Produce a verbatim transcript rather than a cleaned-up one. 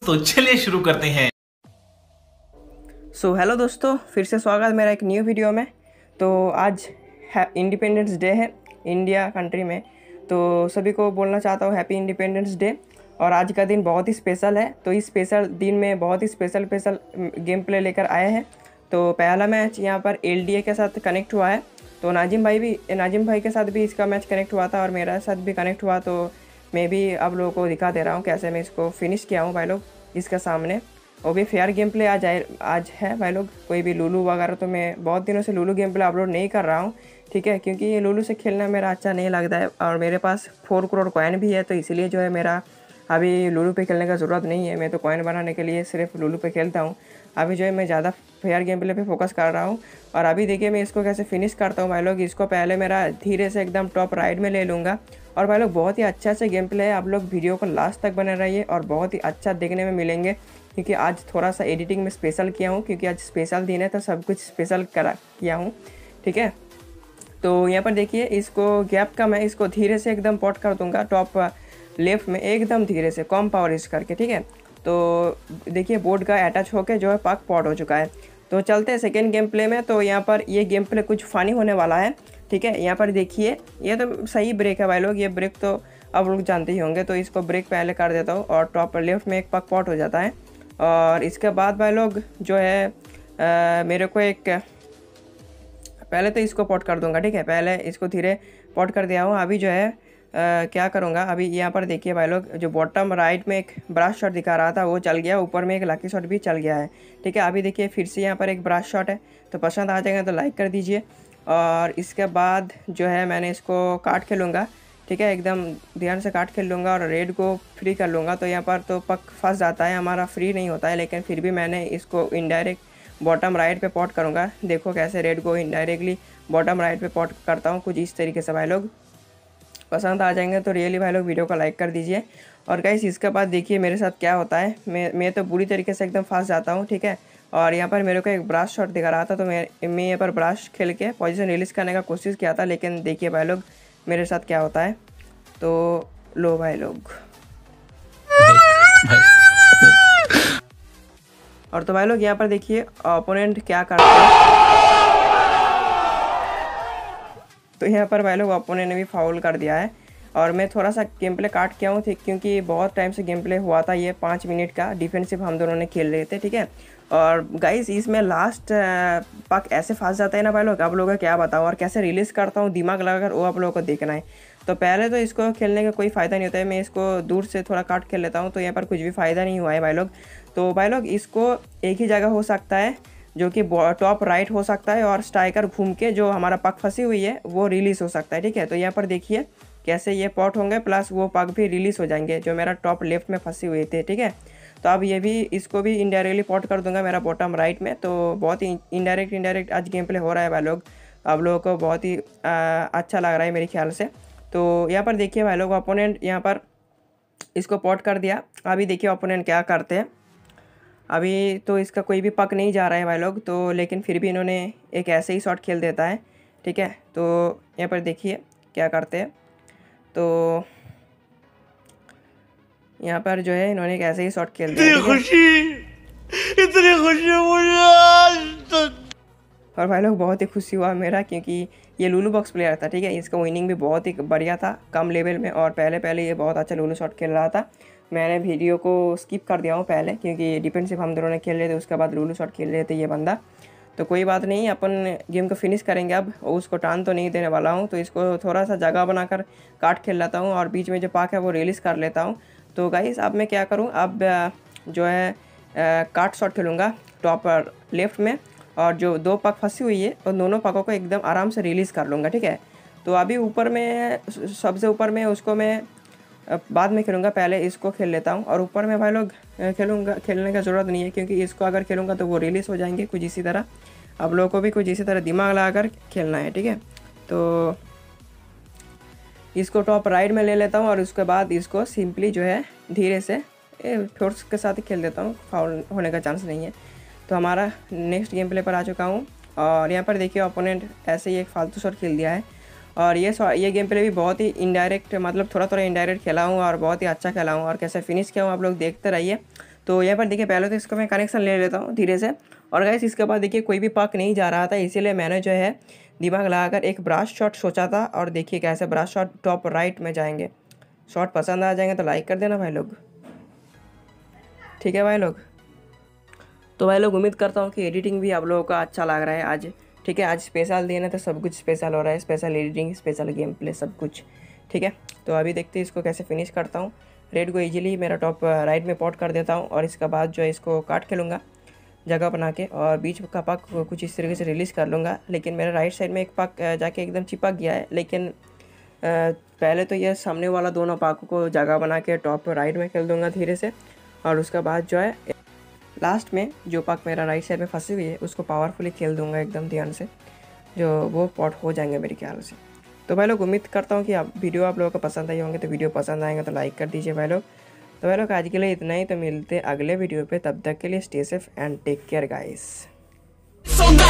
तो चलिए शुरू करते हैं। सो हेलो दोस्तों, फिर से स्वागत मेरा एक न्यू वीडियो में। तो आज इंडिपेंडेंस डे है इंडिया कंट्री में, तो सभी को बोलना चाहता हूँ हैप्पी इंडिपेंडेंस डे। और आज का दिन बहुत ही स्पेशल है, तो इस स्पेशल दिन में बहुत ही स्पेशल स्पेशल गेम प्ले लेकर आए हैं। तो पहला मैच यहाँ पर एल डी ए के साथ कनेक्ट हुआ है, तो नाजिम भाई भी नाजिम भाई के साथ भी इसका मैच कनेक्ट हुआ था और मेरा साथ भी कनेक्ट हुआ। तो मैं भी आप लोगों को दिखा दे रहा हूँ कैसे मैं इसको फिनिश किया हूँ भाई लोग इसके सामने। वो भी फेयर गेम प्ले आज आए आज है भाई लोग, कोई भी लूलू वगैरह। तो मैं बहुत दिनों से लूलू गेम प्ले अपलोड नहीं कर रहा हूँ, ठीक है, क्योंकि ये लूलू से खेलना मेरा अच्छा नहीं लगता है और मेरे पास फोर करोड़ कॉइन भी है, तो इसलिए जो है मेरा अभी लूलू पे खेलने का ज़रूरत नहीं है। मैं तो कॉइन बनाने के लिए सिर्फ लूलू पे खेलता हूँ। अभी जो है मैं ज़्यादा फेयर गेम प्ले पे फोकस कर रहा हूँ। और अभी देखिए मैं इसको कैसे फिनिश करता हूँ भाई लोग। इसको पहले मेरा धीरे से एकदम टॉप राइट में ले लूँगा। और भाई लोग बहुत ही अच्छा से गेम प्ले है, आप लोग वीडियो को लास्ट तक बने रहिए और बहुत ही अच्छा देखने में मिलेंगे, क्योंकि आज थोड़ा सा एडिटिंग में स्पेशल किया हूँ, क्योंकि आज स्पेशल दिन है तो सब कुछ स्पेशल करा किया हूँ, ठीक है। तो यहाँ पर देखिए इसको गैप का मैं इसको धीरे से एकदम पॉट कर दूँगा टॉप लेफ्ट में, एकदम धीरे से कम पावर यूज करके, ठीक है। तो देखिए बोर्ड का अटैच होके जो है पाक पॉट हो चुका है। तो चलते हैं सेकेंड गेम प्ले में। तो यहाँ पर ये गेम प्ले कुछ फ़नी होने वाला है, ठीक है। यहाँ पर देखिए ये तो सही ब्रेक है भाई लोग, ये ब्रेक तो आप लोग जानते ही होंगे। तो इसको ब्रेक पहले कर देता हूँ और टॉप लेफ्ट में एक पक पॉट हो जाता है। और इसके बाद भाई लोग जो है आ, मेरे को एक पहले तो इसको पॉट कर दूंगा, ठीक है। पहले इसको धीरे पॉट कर दिया हूँ। अभी जो है आ, क्या करूँगा, अभी यहाँ पर देखिए भाई लोग जो बॉटम राइट में एक ब्रश शॉट दिखा रहा था वो चल गया, ऊपर में एक लकी शॉट भी चल गया है, ठीक है। अभी देखिए फिर से यहाँ पर एक ब्रश शॉट है, तो पसंद आ जाएगा तो लाइक कर दीजिए। और इसके बाद जो है मैंने इसको काट खेलूँगा, ठीक है, एकदम ध्यान से काट खेल लूँगा और रेड को फ्री कर लूँगा। तो यहाँ पर तो पक फंस जाता है, हमारा फ्री नहीं होता है, लेकिन फिर भी मैंने इसको इनडायरेक्ट बॉटम राइट पे पॉट करूँगा। देखो कैसे रेड को इनडायरेक्टली बॉटम राइट पे पॉट करता हूँ, कुछ इस तरीके से। भाई लोग पसंद आ जाएंगे तो रियली भाई लोग वीडियो को लाइक कर दीजिए। और गाइस इसके बाद देखिए मेरे साथ क्या होता है, मैं मैं तो बुरी तरीके से एकदम फंस जाता हूँ, ठीक है। और यहाँ पर मेरे को एक ब्रश शॉट दिखा रहा था, तो मैं मैं यहाँ पर ब्रश खेल के पोजीशन रिलीज़ करने का कोशिश किया था, लेकिन देखिए भाई लोग मेरे साथ क्या होता है। तो लो भाई लोग और तो भाई लोग यहाँ पर देखिए ओपोनेंट क्या करता है। तो यहाँ पर भाई लोग ओपोनेंट ने भी फाउल कर दिया है और मैं थोड़ा सा गेम प्ले काट किया हूँ, ठीक, क्योंकि बहुत टाइम से गेम प्ले हुआ था। ये पाँच मिनट का डिफेंसिव हम दोनों ने खेल रहे थे, ठीक है। और गाइस इसमें लास्ट पक ऐसे फंस जाता है ना भाई लोग, आप लोगों को क्या बताऊँ और कैसे रिलीज़ करता हूँ दिमाग लगाकर, वो आप लोगों को देखना है। तो पहले तो इसको खेलने का कोई फ़ायदा नहीं होता है, मैं इसको दूर से थोड़ा काट खेल लेता हूँ, तो यहाँ पर कुछ भी फ़ायदा नहीं हुआ है भाई लोग। तो भाई लोग इसको एक ही जगह हो सकता है, जो कि टॉप राइट हो सकता है, और स्ट्राइकर घूम के जो हमारा पक फंसी हुई है वो रिलीज़ हो सकता है, ठीक है। तो यहाँ पर देखिए कैसे ये पॉट होंगे, प्लस वो पक भी रिलीज़ हो जाएंगे जो मेरा टॉप लेफ्ट में फंसी हुए थे, ठीक है। तो अब ये भी इसको भी इनडायरेक्टली पॉट कर दूंगा मेरा बॉटम राइट में। तो बहुत ही इनडायरेक्ट इनडायरेक्ट आज गेम प्ले हो रहा है भाई लोग, आप लोगों को बहुत ही आ, अच्छा लग रहा है मेरे ख्याल से। तो यहाँ पर देखिए भाई लोग ओपोनेंट यहाँ पर इसको पॉट कर दिया। अभी देखिए ओपोनेंट क्या करते हैं। अभी तो इसका कोई भी पक नहीं जा रहा है भाई लोग, तो लेकिन फिर भी इन्होंने एक ऐसे ही शॉट खेल देता है, ठीक है। तो यहाँ पर देखिए क्या करते हैं। तो यहाँ पर जो है इन्होंने एक ऐसे ही शॉट खेल दिया, खुशी इतनी खुशी मुझे। और भाई लोग बहुत ही खुशी हुआ मेरा, क्योंकि ये लूलू बॉक्स प्लेयर था, ठीक है। इसका विनिंग भी बहुत ही बढ़िया था कम लेवल में, और पहले पहले ये बहुत अच्छा लूलू शॉट खेल रहा था। मैंने वीडियो को स्किप कर दिया हूँ पहले, क्योंकि डिफेंसिव हम दोनों ने खेल रहे थे, उसके बाद लूलू शॉट खेल रहे थे ये बंदा। तो कोई बात नहीं, अपन गेम को फिनिश करेंगे अब, और उसको टान तो नहीं देने वाला हूँ। तो इसको थोड़ा सा जगह बनाकर काट खेल लेता हूँ और बीच में जो पाक है वो रिलीज़ कर लेता हूँ। तो गाइस अब मैं क्या करूँ, अब जो है काट शॉट खेलूँगा टॉप लेफ्ट में, और जो दो पक फंसी हुई है और दोनों पकों को एकदम आराम से रिलीज़ कर लूँगा, ठीक है। तो अभी ऊपर में सबसे ऊपर में उसको मैं बाद में खेलूँगा, पहले इसको खेल लेता हूँ। और ऊपर में भाई लोग खेलूँगा, खेलने का ज़रूरत नहीं है, क्योंकि इसको अगर खेलूँगा तो वो रिलीज़ हो जाएंगे। कुछ इसी तरह आप लोगों को भी कुछ इसी तरह दिमाग लगाकर खेलना है, ठीक है। तो इसको टॉप राइट में ले लेता हूँ और उसके बाद इसको सिंपली जो है धीरे से फोर्स के साथ ही खेल देता हूँ, फाउल होने का चांस नहीं है। तो हमारा नेक्स्ट गेम प्ले पर आ चुका हूँ, और यहाँ पर देखिए ओपोनेंट ऐसे ही एक फालतू शॉट खेल दिया है। और ये ये गेम प्ले भी बहुत ही इनडायरेक्ट, मतलब थोड़ा थोड़ा इनडायरेक्ट खेला हूँ और बहुत ही अच्छा खेला हूँ, और कैसे फिनिश किया हूँ आप लोग देखते रहिए। तो यहाँ पर देखिए पहले तो इसको मैं कनेक्शन ले लेता हूँ धीरे से। और गाइस इसके बाद देखिए कोई भी पक नहीं जा रहा था, इसीलिए मैंने जो है दिमाग लगाकर एक ब्राश शॉट सोचा था। और देखिए कैसे ब्राश शॉट टॉप राइट में जाएंगे। शॉट पसंद आ जाएंगे तो लाइक कर देना भाई लोग, ठीक है भाई लोग। तो भाई लोग उम्मीद करता हूँ कि एडिटिंग भी आप लोगों का अच्छा लग रहा है आज, ठीक है। आज स्पेशल दिन है तो सब कुछ स्पेशल हो रहा है, special editing, special game play, सब कुछ, ठीक है। तो अभी देखते हैं इसको कैसे फिनिश करता हूँ। रेड को इजीली मेरा टॉप राइट में पॉट कर देता हूँ और इसके बाद जो है इसको काट खेलूँगा जगह बना के, और बीच का पक कुछ इस तरीके से रिलीज़ कर लूँगा। लेकिन मेरे राइट साइड में एक पक जाके एकदम चिपक गया है, लेकिन पहले तो ये सामने वाला दोनों पाकों को जगह बना के टॉप राइट में खेल दूँगा धीरे से। और उसके बाद जो है लास्ट में जो पाक मेरा राइट साइड में फंसी हुई है उसको पावरफुली खेल दूंगा एकदम ध्यान से, जो वो पॉट हो जाएंगे मेरे ख्याल से। तो भाई लोग उम्मीद करता हूँ कि आप वीडियो आप लोगों को पसंद आई होंगे। तो वीडियो पसंद आएंगे तो लाइक कर दीजिए भाई लोग। तो भाई लोग आज के लिए इतना ही, तो मिलते अगले वीडियो पे, तब तक के लिए stay safe and take care guys.